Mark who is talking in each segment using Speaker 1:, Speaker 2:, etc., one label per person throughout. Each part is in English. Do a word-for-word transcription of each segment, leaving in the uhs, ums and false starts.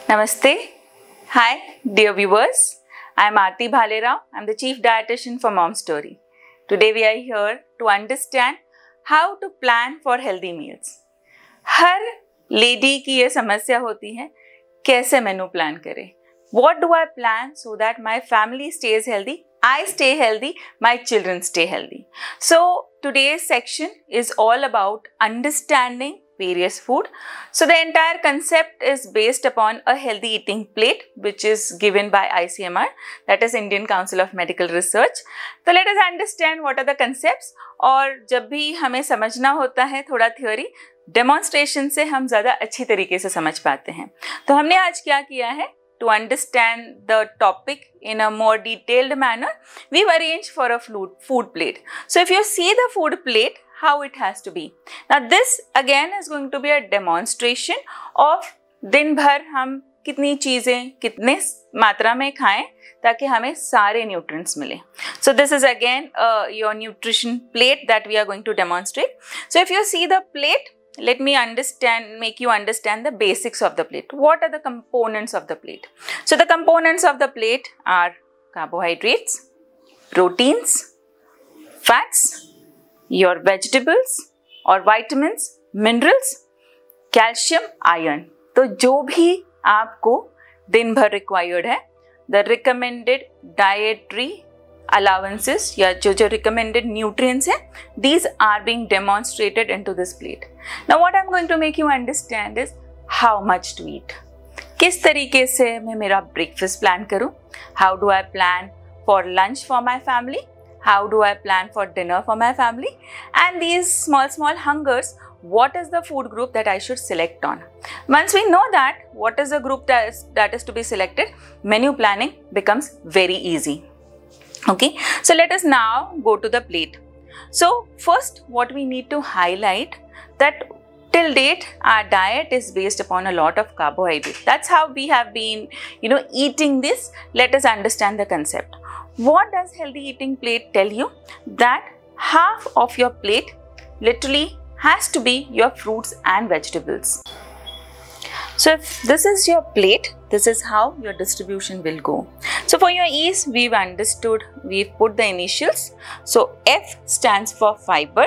Speaker 1: Namaste. Hi, dear viewers. I am Aarti Bhalerao. I am the Chief Dietitian for Mom Story. Today we are here to understand how to plan for healthy meals. हर lady की ये समस्या होती है, कैसे menu plan करें? What do I plan so that my family stays healthy, I stay healthy, my children stay healthy? So today's section is all about understanding various food. So the entire concept is based upon a healthy eating plate which is given by I C M R, that is Indian Council of Medical Research. So let us understand what are the concepts. और जब भी हमें समझना होता है थोड़ा theory, demonstration से हम ज़्यादा अच्छी तरीके से समझ पाते हैं. तो हमने आज क्या किया है? To understand the topic in a more detailed manner, we've arranged for a food plate. So if you see the food plate, how it has to be. Now this again is going to be a demonstration of दिन भर हम कितनी चीज़ें कितने मात्रा में खाएं ताकि हमें सारे nutrients मिलें. So this is again uh, your nutrition plate that we are going to demonstrate. So if you see the plate, let me understand, make you understand the basics of the plate. What are the components of the plate? So the components of the plate are carbohydrates, proteins, fats, your vegetables or vitamins, minerals, calcium, iron. तो जो भी आपको दिन भर required है, the recommended dietary allowances या जो जो recommended nutrients हैं, these are being demonstrated into this plate. Now what I'm going to make you understand is how much to eat. किस तरीके से मैं मेरा breakfast plan करूँ? How do I plan for lunch for my family? How do I plan for dinner for my family? And these small small hungers, what is the food group that I should select on? Once we know that, what is the group that is, that is to be selected, menu planning becomes very easy. Okay, so let us now go to the plate. So first what we need to highlight that till date our diet is based upon a lot of carbohydrates. That's how we have been, you know, eating this. Let us understand the concept. What does healthy eating plate tell you? That half of your plate literally has to be your fruits and vegetables. So if this is your plate, this is how your distribution will go. So for your ease, we've understood, we've put the initials. So F stands for fiber,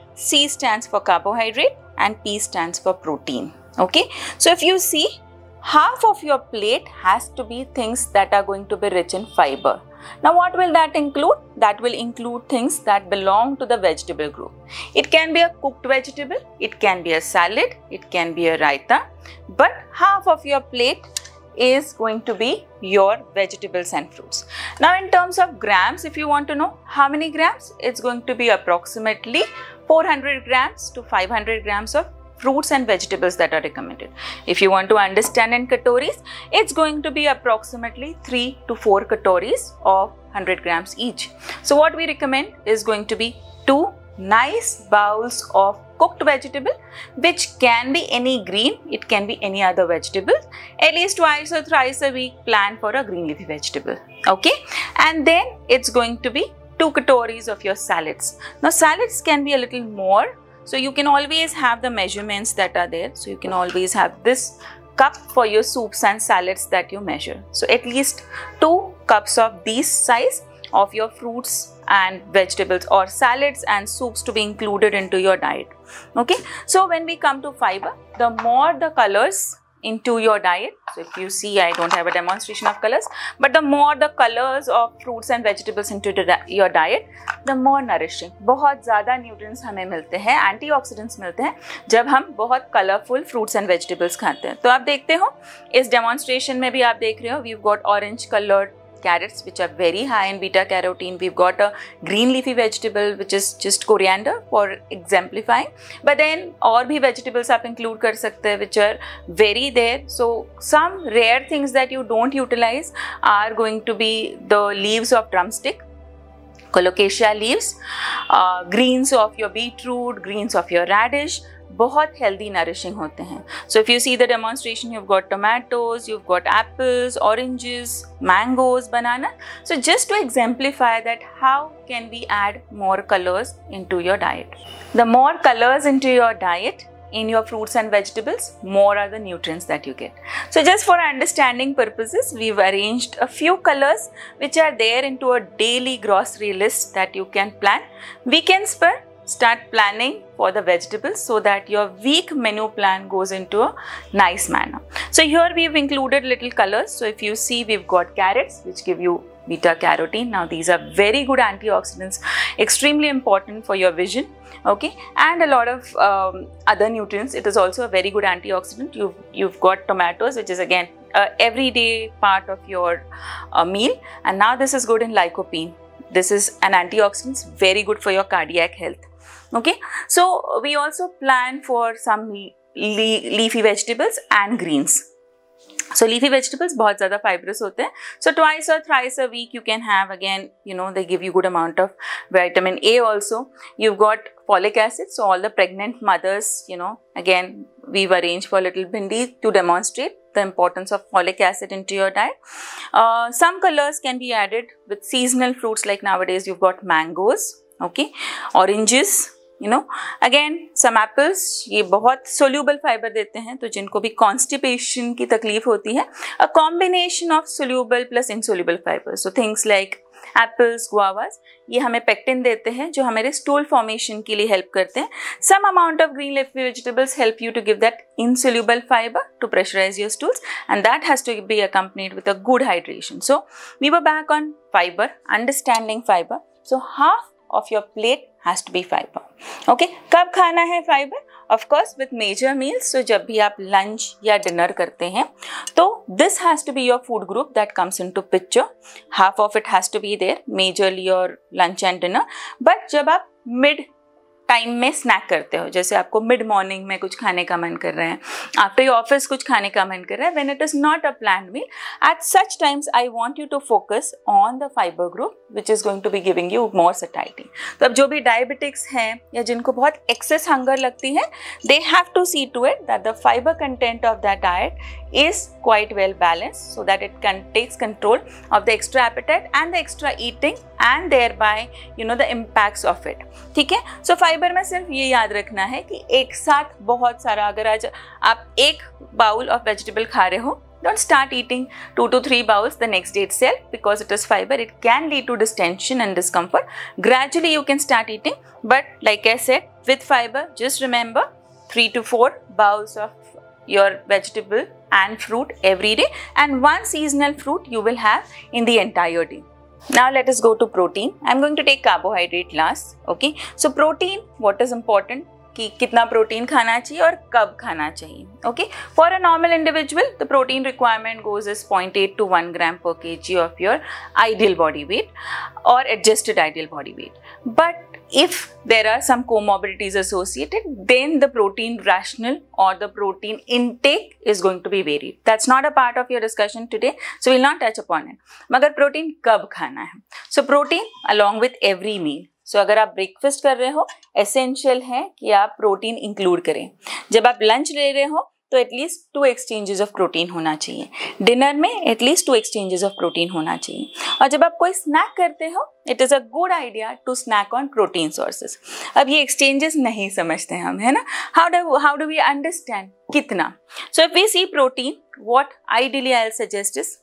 Speaker 1: C stands for carbohydrate and P stands for protein. Okay. So if you see, half of your plate has to be things that are going to be rich in fiber. Now what will that include? That will include things that belong to the vegetable group. It can be a cooked vegetable, it can be a salad, it can be a raita, but half of your plate is going to be your vegetables and fruits. Now in terms of grams, if you want to know how many grams, it's going to be approximately four hundred grams to five hundred grams of fruits and vegetables that are recommended. If you want to understand in katoris, it's going to be approximately three to four katoris of one hundred grams each. So what we recommend is going to be two nice bowls of cooked vegetable, which can be any green, it can be any other vegetable. At least twice or thrice a week plan for a green leafy vegetable. Okay, and then it's going to be two katoris of your salads. Now salads can be a little more. So you can always have the measurements that are there. So you can always have this cup for your soups and salads that you measure. So at least two cups of these size of your fruits and vegetables or salads and soups to be included into your diet. Okay. So when we come to fiber, the more the colors into your diet. So if you see, I don't have a demonstration of colors, but the more the colors of fruits and vegetables into the, your diet, the more nourishing. बहुत ज़्यादा nutrients हमें मिलते हैं, antioxidants मिलते हैं जब हम बहुत colorful fruits and vegetables खाते हैं. तो आप देखते हो इस demonstration में भी आप देख रहे हो, we've got orange colored carrots which are very high in beta carotene. We've got a green leafy vegetable which is just coriander for exemplifying. But then और भी vegetables आप include कर सकते हैं which are very there. So some rare things that you don't utilize are going to be the leaves of drumstick, colocasia leaves, uh, greens of your beetroot, greens of your radish. बहुत healthy nourishing होते हैं. So if you see the demonstration, you've got tomatoes, you've got apples, oranges, mangoes, banana. So just to exemplify that how can we add more colors into your diet. The more colors into your diet in your fruits and vegetables, more are the nutrients that you get. So just for understanding purposes, we've arranged a few colors which are there into a daily grocery list that you can plan. Weekends per start planning for the vegetables so that your week menu plan goes into a nice manner. So here we've included little colors. So if you see, we've got carrots which give you beta carotene. Now these are very good antioxidants, extremely important for your vision, okay, and a lot of um, other nutrients. It is also a very good antioxidant. You've, you've got tomatoes, which is again a everyday part of your uh, meal, and now this is good in lycopene. This is an antioxidant, very good for your cardiac health. Okay, so we also plan for some le leafy vegetables and greens. So leafy vegetables बहुत ज़्यादा fibrous होते हैं. So twice or thrice a week you can have, again, you know, they give you good amount of vitamin A also. You've got folic acid. So all the pregnant mothers, you know, again, we've arranged for little bindi to demonstrate the importance of folic acid into your diet. Uh, some colors can be added with seasonal fruits, like nowadays you've got mangoes, okay, oranges, you know, again some apples. ये बहुत soluble fiber देते हैं, तो जिनको भी constipation की तकलीफ होती है, a combination of soluble plus insoluble fiber. So things like apples, guavas, ये हमें pectin देते हैं जो हमारे stool formation के लिए help करते हैं. Some amount of green leafy vegetables help you to give that insoluble fiber to pressurize your stools, and that has to be accompanied with a good hydration. So we were back on fiber, understanding fiber. So half of your plate has to be fiber. Okay, कब खाना है fiber? Of course with major meals. So जब भी आप lunch या dinner करते हैं, तो this has to be your food group that comes into picture. Half of it has to be there, majorly your lunch and dinner. But जब आप mid time में स्नैक करते हो, जैसे आपको मिड मॉर्निंग में कुछ खाने का मन कर रहा है, आफ्टर योर ऑफिस कुछ खाने का मन कर रहा है, when it is not a planned meal, at such times I want you to focus on the fibre group which is going to be giving you more satisfaction. तो अब जो भी डायबिटिक्स हैं या जिनको बहुत एक्सेस हंगर लगती है, they have to see to it that the fibre content of that diet is quite well balanced so that it can takes control of the extra appetite and the extra eating and thereby you know the impacts of it. ठीक है, so fiber में सिर्फ ये याद रखना है कि एक साथ बहुत सारा, अगर आज आप एक बाउल ऑफ वेजिटेबल खा रहे हो, don't start eating two to three bowls the next day itself, because it is fiber. It can lead to distension and discomfort. Gradually you can start eating, but like I said, with fiber, just remember three to four bowls of your vegetable and fruit every day, and one seasonal fruit you will have in the entire day. Now let us go to protein. I'm going to take carbohydrate last. Okay, so protein, what is important कि कितना protein खाना चाहिए और कब खाना चाहिए. Okay, for a normal individual the protein requirement goes as zero point eight to one gram per kg of your ideal body weight or adjusted ideal body weight. But if there are some comorbidities associated, then the protein rational or the protein intake is going to be varied. That's not a part of your discussion today, so we'll not touch upon it. मगर protein कब खाना है? So protein along with every meal. So अगर आप breakfast कर रहे हो, essential है कि आप प्रोटीन इंक्लूड करें. जब आप लंच ले रहे हो तो at least two exchanges of protein होना चाहिए. डिनर में at least two exchanges of protein होना चाहिए. और जब आप कोई स्नैक करते हो, it is a good idea to snack on protein sources. अब ये एक्सचेंजेस नहीं समझते हम, है ना. How do how do we understand कितना? So if we see protein, what ideally I will suggest is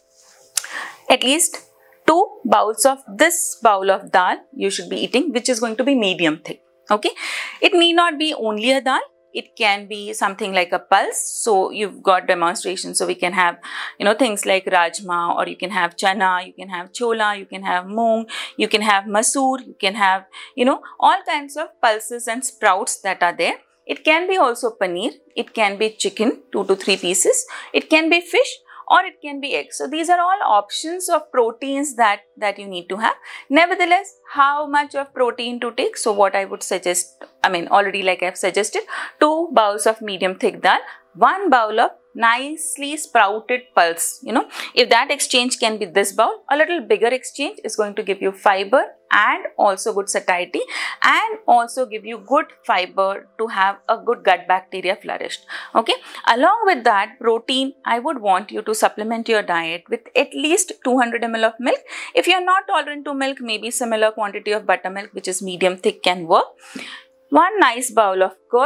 Speaker 1: at least two bowls of this bowl of dal you should be eating, which is going to be medium thick. Okay, it need not be only a dal, it can be something like a pulse. So you've got demonstrations, so we can have you know things like rajma, or you can have chana, you can have chola, you can have moong, you can have masoor, you can have you know all kinds of pulses and sprouts that are there. It can be also paneer, it can be chicken, two to three pieces, it can be fish, or it can be eggs. So these are all options of proteins that, that you need to have. Nevertheless, how much of protein to take? So what I would suggest, I mean already like I've suggested, two bowls of medium thick dal, one bowl of nicely sprouted pulse. You know, if that exchange can be this bowl, a little bigger exchange is going to give you fiber and also good satiety, and also give you good fiber to have a good gut bacteria flourished. Okay, along with that protein, I would want you to supplement your diet with at least two hundred milliliters of milk. If you are not tolerant to milk, maybe similar quantity of buttermilk, which is medium thick, can work. One nice bowl of curd,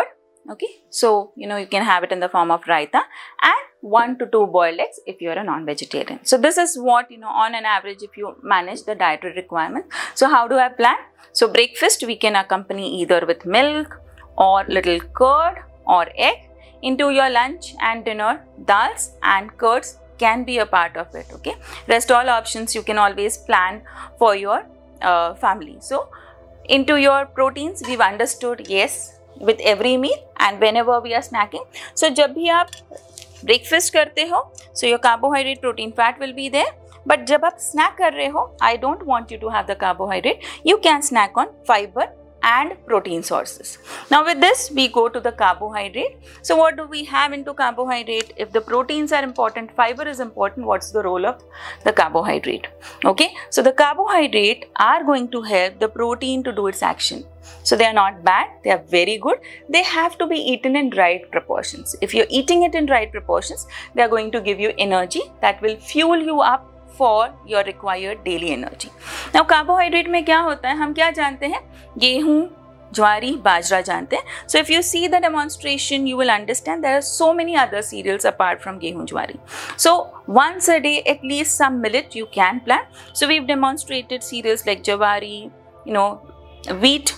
Speaker 1: Okay, so you know you can have it in the form of raita, and one to two boiled eggs if you are a non-vegetarian. So this is what, you know, on an average if you manage the dietary requirement. So how do I plan? So breakfast we can accompany either with milk or little curd or egg. Into your lunch and dinner, dals and curds can be a part of it. Okay, rest all options you can always plan for your uh, family. So into your proteins we've understood, yes, with every meal and whenever we are snacking. So जब भी आप breakfast करते हो, so your carbohydrate, protein, fat will be there. But जब आप snack कर रहे हो, I don't want you to have the carbohydrate. You can snack on fiber and protein sources. Now with this we go to the carbohydrate. So what do we have into carbohydrate? If the proteins are important, fiber is important, what's the role of the carbohydrate? Okay, so the carbohydrate are going to help the protein to do its action. So they are not bad, they are very good. They have to be eaten in right proportions. If you're eating it in right proportions, they are going to give you energy that will fuel you up for your required daily energy. Now carbohydrate में क्या होता है, हम क्या जानते हैं, गेहूं, ज्वारी, बाजरा जानते हैं. So if you see the demonstration, you will understand there are so many other cereals apart from गेहूं, ज्वारी. So once a day at least some millet you can plan. So we've demonstrated cereals like jawari, you know, wheat,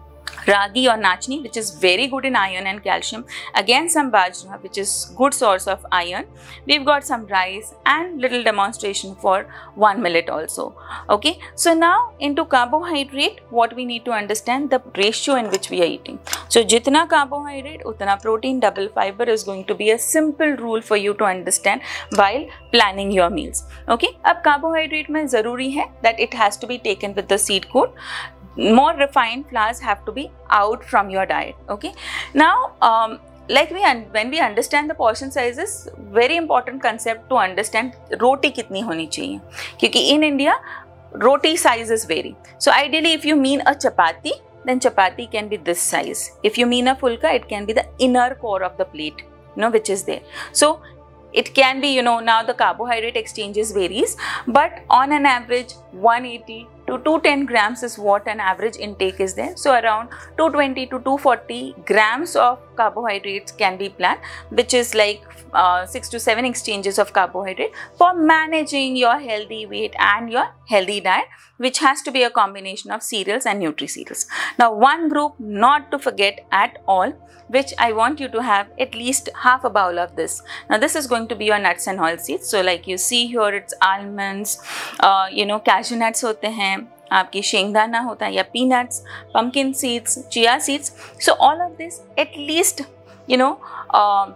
Speaker 1: ragi or nachni, which is very good in iron and calcium. Again some bajra, which is good source of iron. We've got some rice and little demonstration for one millet also. Okay, so now into carbohydrate, what we need to understand, the ratio in which we are eating. So jitna carbohydrate utna protein, double fiber is going to be a simple rule for you to understand while planning your meals. Okay, ab carbohydrate mein zaruri hai that it has to be taken with the seed coat. More refined flours have to be out from your diet. Okay, now um, like we when we understand the portion sizes, very important concept to understand roti kitni honi chahiye, kyunki in India roti sizes vary. So ideally if you mean a chapati, then chapati can be this size. If you mean a fulka, it can be the inner core of the plate, you know, which is there. So it can be, you know, now the carbohydrate exchanges varies, but on an average one eighty to two ten grams is what an average intake is there. So around two twenty to two forty grams of carbohydrates can be planned, which is like uh, six to seven exchanges of carbohydrate for managing your healthy weight and your healthy diet, which has to be a combination of cereals and nutri-cereals. Now one group not to forget at all, which I want you to have at least half a bowl of this. Now this is going to be your nuts and oil seeds. So like you see here, it's almonds, uh, you know, cashew nuts होते हैं, आपकी शेंगदाना होता है या peanuts, pumpkin seeds, chia seeds. So all of this at least, you know, uh,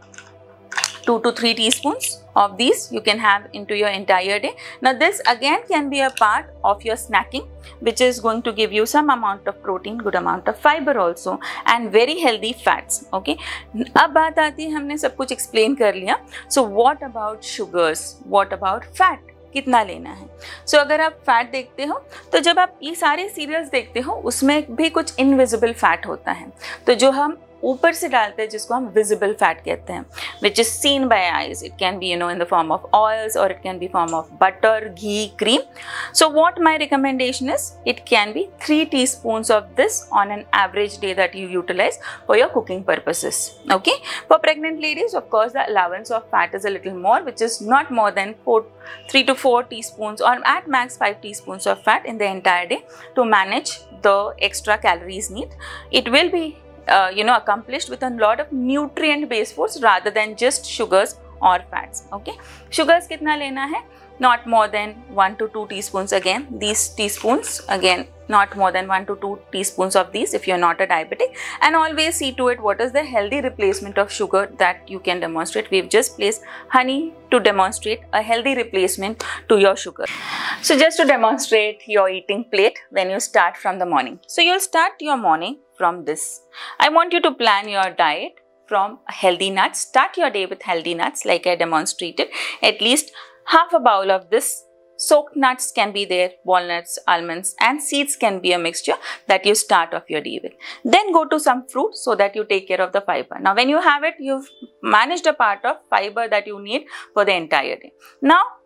Speaker 1: two to three teaspoons of these you can have into your entire day. Now this again can be a part of your snacking, which is going to give you some amount of protein, good amount of fiber also, and very healthy fats. Okay, अब बात आती है, हमने सब कुछ explain कर लिया. So what about sugars? What about fat? कितना लेना है? सो so, अगर आप फैट देखते हो तो जब आप ये सारे सीरियल्स देखते हो उसमें भी कुछ इनविजिबल फैट होता है, तो जो हम ऊपर से डालते हैं जिसको हम विजिबल फैट कहते हैं, which is seen by eyes. It can be, you know, in the form of oils or it can be form of butter, ghee, cream. So what my recommendation is, it can be three teaspoons of this on an average day that you utilize for your cooking purposes. Okay, for pregnant ladies, of course, the allowance of fat is a little more, which is not more than four, three to four teaspoons or at max five teaspoons of fat in the entire day to manage the extra calories need. It will be Uh, you know, accomplished with a lot of nutrient based foods rather than just sugars or fats. Okay, sugars kitna lena hai? Not more than one to two teaspoons. Again, these teaspoons, again not more than one to two teaspoons of these if you're not a diabetic. And always see to it what is the healthy replacement of sugar that you can demonstrate. We've just placed honey to demonstrate a healthy replacement to your sugar. So just to demonstrate your eating plate when you start from the morning. So you'll start your morning from this. I want you to plan your diet from healthy nuts. Start your day with healthy nuts like I demonstrated. At least half a bowl of this. Soaked nuts can be there, walnuts, almonds, and seeds can be a mixture that you start off your day with. Then go to some fruit so that you take care of the fiber. Now when you have it, you've managed a part of fiber that you need for the entire day. Now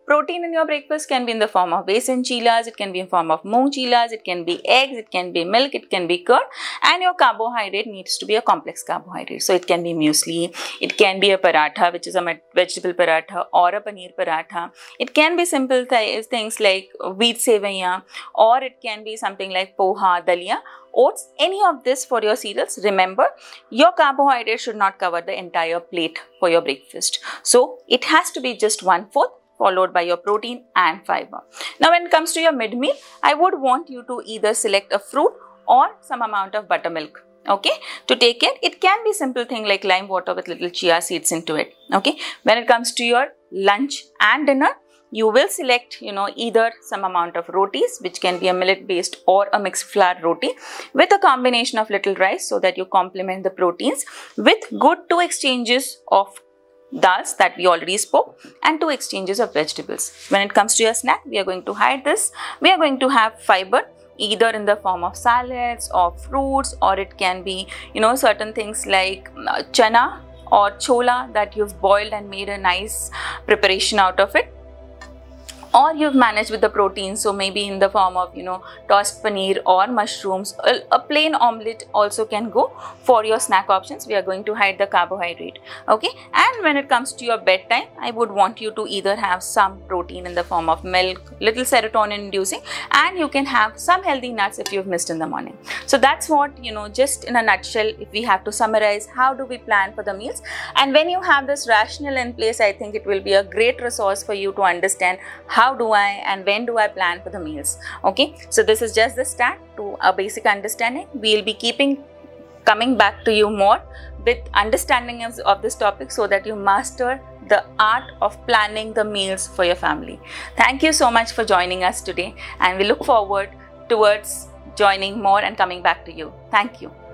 Speaker 1: protein in your breakfast can be in the form of besan chilas, it can be in form of moong chilas, it can be eggs, it can be milk, it can be curd, and your carbohydrate needs to be a complex carbohydrate. So it can be muesli, it can be a paratha, which is a vegetable paratha, or a paneer paratha. It can be simple th things like wheat sevaiya, or it can be something like poha, dalia, oats, any of this for your cereals. Remember, your carbohydrate should not cover the entire plate for your breakfast. So it has to be just one fourth, followed by your protein and fiber. Now when it comes to your mid-meal, I would want you to either select a fruit or some amount of buttermilk, okay, to take it. It can be simple thing like lime water with little chia seeds into it, okay. When it comes to your lunch and dinner, you will select, you know, either some amount of rotis, which can be a millet based or a mixed flour roti, with a combination of little rice, so that you complement the proteins with good two exchanges of dals that we already spoke and two exchanges of vegetables. When it comes to your snack, we are going to hide this. We are going to have fiber, either in the form of salads or fruits, or it can be, you know, certain things like uh, chana or chola that you've boiled and made a nice preparation out of it. Or you've managed with the protein, so maybe in the form of, you know, tossed paneer or mushrooms. A, a plain omelette also can go for your snack options. We are going to hide the carbohydrate, okay. And when it comes to your bedtime, I would want you to either have some protein in the form of milk, little serotonin inducing, and you can have some healthy nuts if you've missed in the morning. So that's what, you know, just in a nutshell, if we have to summarize, how do we plan for the meals? And when you have this rationale in place, I think it will be a great resource for you to understand how do I and when do I plan for the meals, okay. So this is just the start to a basic understanding. We'll be keeping coming back to you more with understanding of, of this topic, so that you master the art of planning the meals for your family. Thank you so much for joining us today, and we look forward towards joining more and coming back to you. Thank you.